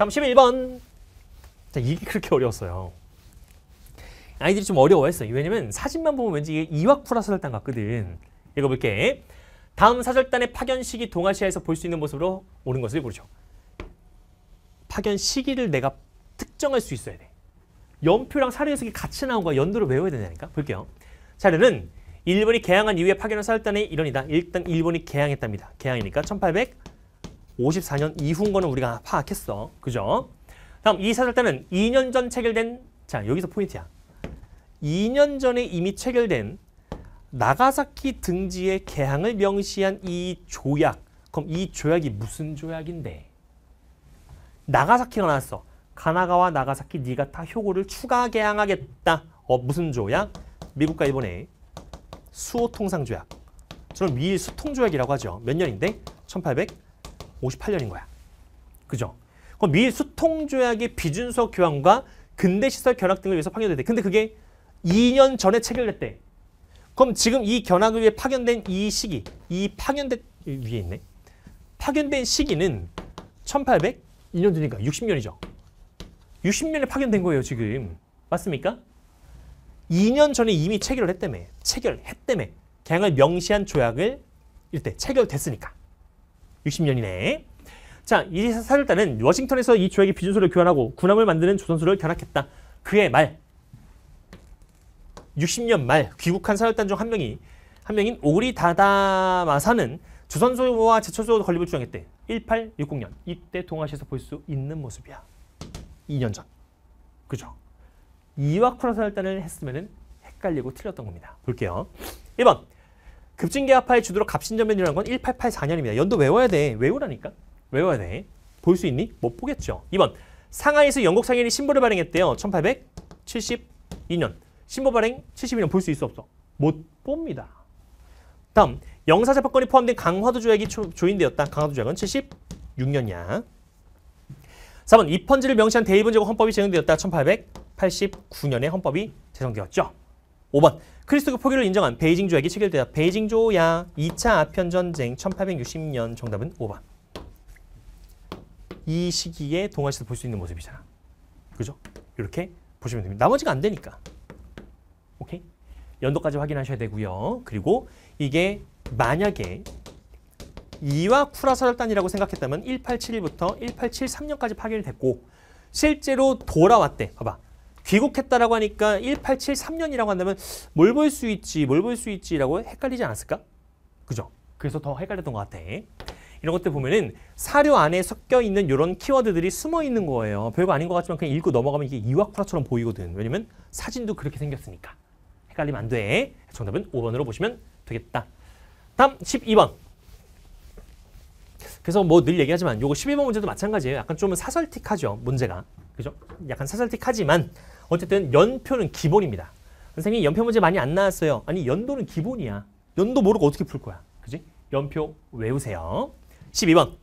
다음 11번. 자, 이게 그렇게 어려웠어요. 아이들이 좀 어려워했어요. 왜냐면 사진만 보면 왠지 이게 이와쿠라 사절단 같거든. 읽어볼게. 다음 사절단의 파견 시기 동아시아에서 볼 수 있는 모습으로 옳은 것을 고르죠. 파견 시기를 내가 특정할 수 있어야 돼. 연표랑 사례 녀석이 같이 나온 거야. 연도를 외워야 되냐니까. 볼게요. 자료는 일본이 개항한 이후에 파견한 사절단의 일원이다. 일단 일본이 개항했답니다. 개항이니까 1854년 이후인 거는 우리가 파악했어. 그죠? 다음 이 사절단은 2년 전 체결된, 자 여기서 포인트야. 2년 전에 이미 체결된 나가사키 등지의 개항을 명시한 이 조약. 그럼 이 조약이 무슨 조약인데? 나가사키가 나왔어. 가나가와 나가사키 니가타 효고를 추가 개항하겠다. 무슨 조약? 미국과 일본의 수호통상조약. 저는 미일 수통조약이라고 하죠. 몇 년인데? 1858년인 거야. 그죠? 그럼 미일 수통조약의 비준서 교환과 근대시설 견학 등을 위해서 파견됐대. 근데 그게 2년 전에 체결됐대. 그럼 지금 이 견학을 위해 파견된 이 시기, 이 파견된, 위에 있네. 파견된 시기는 1802년 되니까 60년이죠. 60년에 파견된 거예요, 지금. 맞습니까? 2년 전에 이미 체결을 했다며. 체결했다며. 개항을 명시한 조약을 이때 체결됐으니까. 60년이네. 자, 이 사절단은 워싱턴에서 이 조약의 비준서를 교환하고 군함을 만드는 조선소를 견학했다. 그의 말. 60년 말 귀국한 사절단 중 한 명인 오구리 다다마사는 조선소와 제철소 건립을 주장했대. 1860년. 이때 동아시아에서 볼 수 있는 모습이야. 2년 전. 그죠? 이와쿠라 사절단을 했으면 헷갈리고 틀렸던 겁니다. 볼게요. 1번. 급진계하파의 주도로 갑신전변이라는 건 1884년입니다. 연도 외워야 돼. 외우라니까. 외워야 돼. 볼 수 있니? 못 보겠죠. 2번. 상하이에서 영국 상인이 신보를 발행했대요. 1872년. 신보 발행 72년 볼 수 있어 없어? 못 봅니다. 다음. 영사자파권이 포함된 강화도 조약이 조인되었다. 강화도 조약은 76년이야. 4번. 입헌지를 명시한 대일본제국 헌법이 제정되었다. 1889년에 헌법이 제정되었죠. 5번. 크리스토교 포기를 인정한 베이징 조약이 체결되었다. 베이징 조약 2차 아편전쟁 1860년. 정답은 5번. 이 시기에 동아시아에서 볼 수 있는 모습이잖아. 그죠? 이렇게 보시면 됩니다. 나머지가 안 되니까. 오케이? 연도까지 확인하셔야 되고요. 그리고 이게 만약에 이와쿠라 사절단이라고 생각했다면 1871부터 1873년까지 파견이 됐고 실제로 돌아왔대. 봐봐. 귀국했다라고 하니까 1873년이라고 한다면 뭘 볼 수 있지, 뭘 볼 수 있지라고 헷갈리지 않았을까? 그죠? 그래서 더 헷갈렸던 것 같아. 이런 것들 보면은 사료 안에 섞여 있는 이런 키워드들이 숨어 있는 거예요. 별거 아닌 것 같지만 그냥 읽고 넘어가면 이게 이와쿠라처럼 보이거든. 왜냐면 사진도 그렇게 생겼으니까. 헷갈리면 안 돼. 정답은 5번으로 보시면 되겠다. 다음 12번. 그래서 뭐 늘 얘기하지만 요거 11번 문제도 마찬가지예요. 약간 좀 사설틱하죠. 문제가. 그죠? 약간 사설틱하지만 어쨌든 연표는 기본입니다. 선생님이 연표 문제 많이 안 나왔어요. 아니 연도는 기본이야. 연도 모르고 어떻게 풀 거야. 그지? 연표 외우세요. 12번.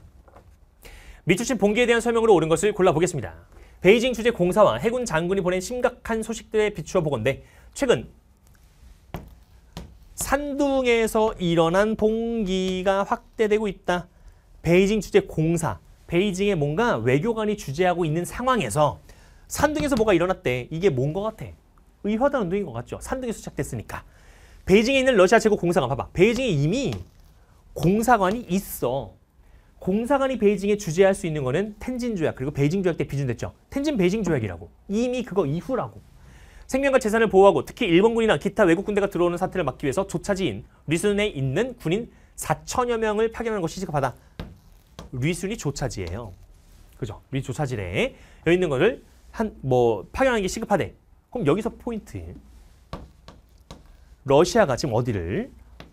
미추신 봉기에 대한 설명으로 옳은 것을 골라보겠습니다. 베이징 주재 공사와 해군 장군이 보낸 심각한 소식들에 비추어 보건대 최근 산둥에서 일어난 봉기가 확대되고 있다. 베이징 주재 공사, 베이징에 뭔가 외교관이 주재하고 있는 상황에서 산둥에서 뭐가 일어났대. 이게 뭔 것 같아? 의화단 운동인 것 같죠? 산둥에서 시작됐으니까. 베이징에 있는 러시아 제국 공사관 봐봐. 베이징에 이미 공사관이 있어. 공사관이 베이징에 주재할 수 있는 거는 텐진 조약 그리고 베이징 조약 때 비준됐죠. 텐진 베이징 조약이라고. 이미 그거 이후라고. 생명과 재산을 보호하고 특히 일본군이나 기타 외국 군대가 들어오는 사태를 막기 위해서 조차지인 리순에 있는 군인 4천여 명을 파견하는 것이 시급하다. 리순이 조차지예요. 그죠? 리 조차지래. 여기 있는 거를 파견하는 게 시급하대. 그럼 여기서 포인트. 러시아가 지금 어디를?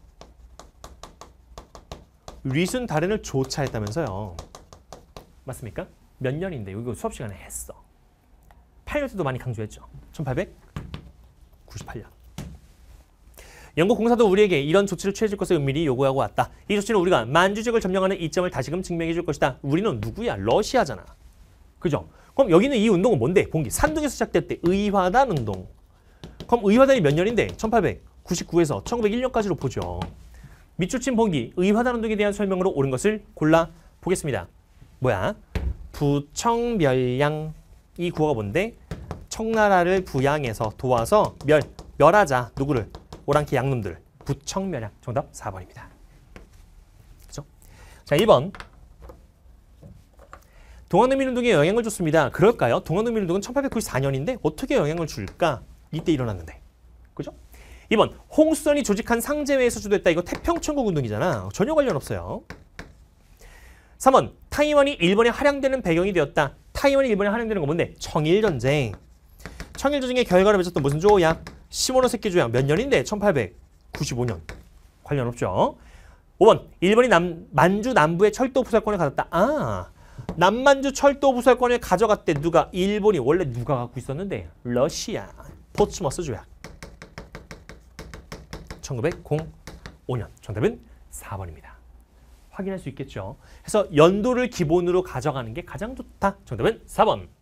리순 다렌을 조차했다면서요. 맞습니까? 몇 년인데 이거 수업 시간에 했어. 8년 때도 많이 강조했죠. 1898년. 영국 공사도 우리에게 이런 조치를 취해줄 것을 은밀히 요구하고 왔다. 이 조치는 우리가 만주적을 점령하는 이점을 다시금 증명해 줄 것이다. 우리는 누구야? 러시아잖아. 그죠? 그럼 여기는 이 운동은 뭔데? 봉기. 산둥에서 시작됐대. 의화단 운동. 그럼 의화단이 몇 년인데? 1899에서 1901년까지로 보죠. 미추친 봉기, 의화단 운동에 대한 설명으로 옳은 것을 골라보겠습니다. 뭐야? 부청멸량. 이 구어가 뭔데? 청나라를 부양해서 도와서 멸하자. 누구를? 오랑캐 양놈들. 부청멸량. 정답 4번입니다. 그죠? 자, 1번. 동학농민운동에 영향을 줬습니다. 그럴까요? 동학농민운동은 1894년인데 어떻게 영향을 줄까? 이때 일어났는데. 그죠? 2번. 홍수선이 조직한 상제회에서 주도했다. 이거 태평천국 운동이잖아. 전혀 관련 없어요. 3번. 타이완이 일본에 할양되는 배경이 되었다. 타이완이 일본에 할양되는 건 뭔데? 청일전쟁. 청일전쟁의 결과를 맺었던 무슨 조약? 시모노세키 조약. 몇 년인데? 1895년. 관련 없죠. 5번. 일본이 만주 남부의 철도 부설권을 가졌다. 아, 남만주 철도 부설권을 가져갔대. 누가? 일본이. 원래 누가 갖고 있었는데? 러시아. 포츠머스 조약. 1905년. 정답은 4번입니다. 확인할 수 있겠죠. 그래서 연도를 기본으로 가져가는 게 가장 좋다. 정답은 4번.